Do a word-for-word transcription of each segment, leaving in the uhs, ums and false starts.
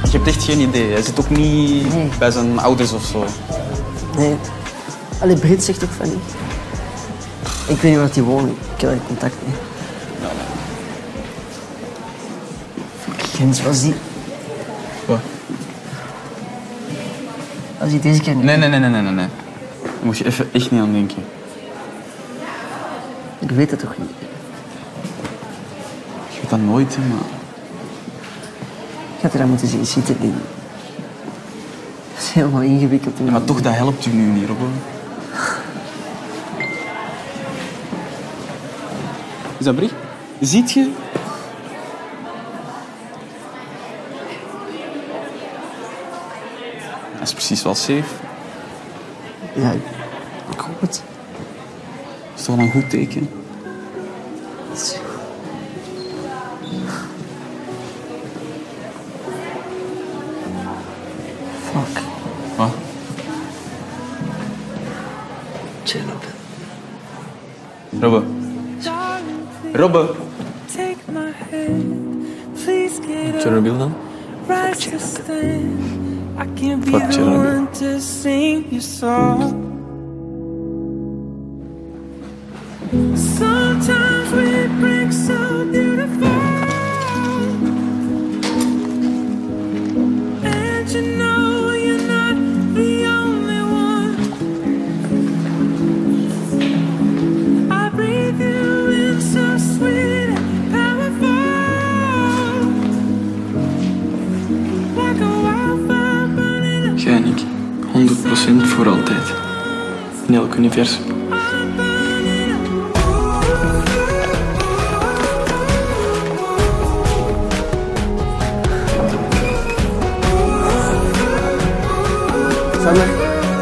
Je hebt echt geen idee. Hij zit ook niet Nee. bij zijn ouders of zo. Nee. Allee, Brit zegt toch van niet? Ik weet niet waar hij woont. Ik heb er contact mee. Ja, nee. Gens, was die... Wat? Was die deze keer niet? Nee, nee, nee, nee, nee, nee. Daar moet je even echt niet aan denken. Ik weet het toch niet? Je weet dat nooit, hè, maar... Ik had er aan moeten zien zitten. Die... Dat is helemaal ingewikkeld. Ja, maar toch, dat helpt u nu niet, Robbe. Is dat Brie? Ziet je? Dat is precies wel safe. Ja, ik ik hoop het. Dat is toch wel een goed teken? Fuck. Wat? Chernobyl. Robbe. Robbe. Chernobyl dan? Fuck Chernobyl. Fuck Chernobyl. Sometimes we break so beautiful, and you know you're not the only one. I breathe you in so sweet and powerful, like a wildfire burning up. Jij en ik, honderd procent voor altijd. In elk universum. Sander.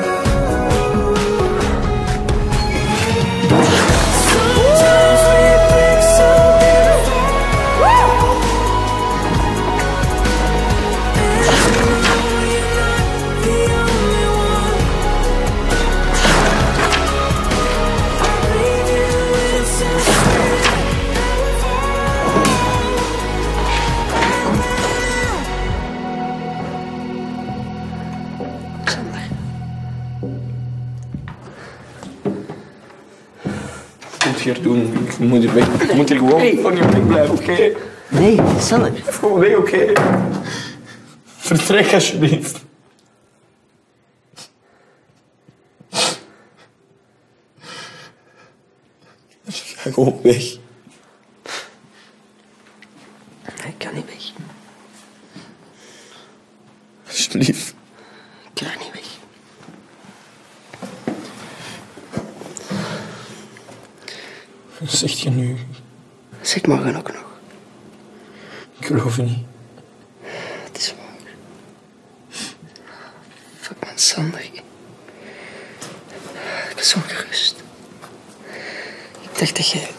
Sometimes we break so beautiful, and you know you're not the only one. I breathe you in so sweet and Sander. Ik moet hier doen. Ik moet hier weg. Ik moet hier gewoon Hey. van je weg blijven, oké? Nee, Sander. Gewoon weg, oké? Vertrek alsjeblieft. Ga gewoon weg. Ik kan niet weg. Alsjeblieft. Ik kan niet weg. Wat zeg je nu? Zeg morgen ook nog. Ik geloof je niet. Het is waar. Fuck man, Sander. Ik was zo gerust. Ik dacht dat jij...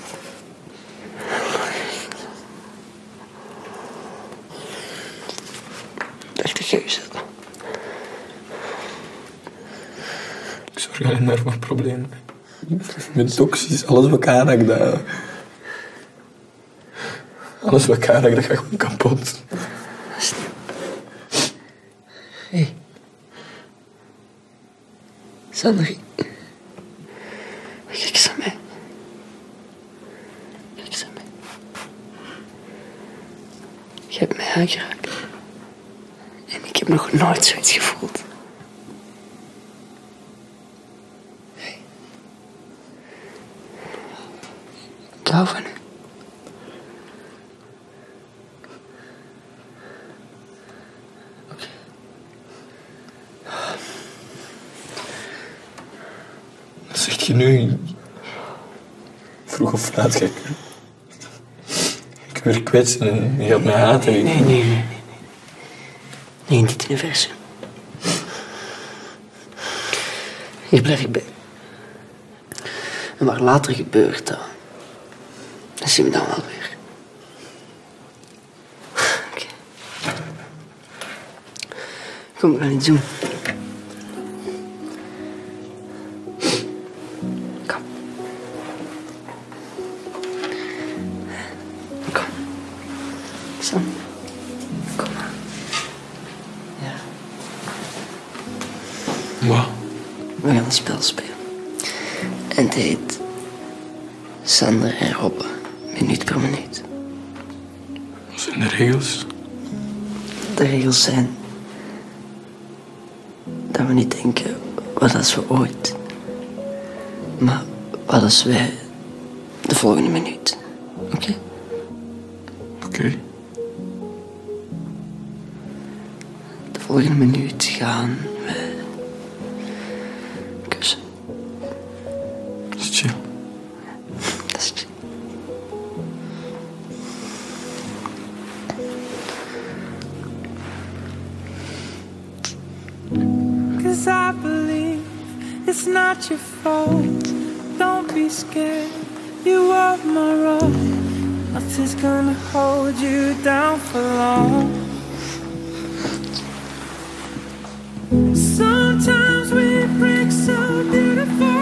Ik dacht dat jij je zat. Ik zorg alleen maar voor problemen. Met toxisch, alles wat elkaar raakt, dat... Alles wat elkaar raakt, dat gaat gewoon kapot. Hé. Sander. Kijk eens aan mij. Kijk eens aan mij. Je hebt mij aangeraakt. En ik heb nog nooit zoiets gevoeld. Hey. Ik hou van u. Wat zeg je nu? Vroeg of laat ga ik... Ik weer kwetsen en je gaat mij haten. Nee, nee, nee, nee. Nee, in dit universum. Hier blijf ik bij. En wat later gebeurt, dat, dat zien we dan wel weer. Oké. Kom, we gaan iets doen. Kom. Kom. Sam. Kom maar. We gaan een spel spelen. En het heet Sander en Robbe, minuut per minuut. Wat zijn de regels? De regels zijn dat we niet denken wat als we ooit, maar wat als wij de volgende minuut. Oké? Okay? Oké. Okay. De volgende minuut gaan wij kussen. Dat is chill. Dat is chill. Cause I believe it's not your fault. Don't be scared, you are my rock. Nothing's gonna hold you down for long. Sometimes we break so beautiful,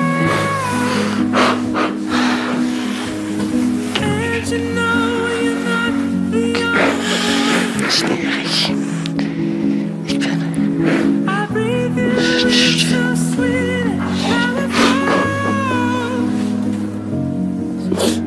and you know you're not the only one. Snerig. Ik ben er. I breathe in so sweet and powerful.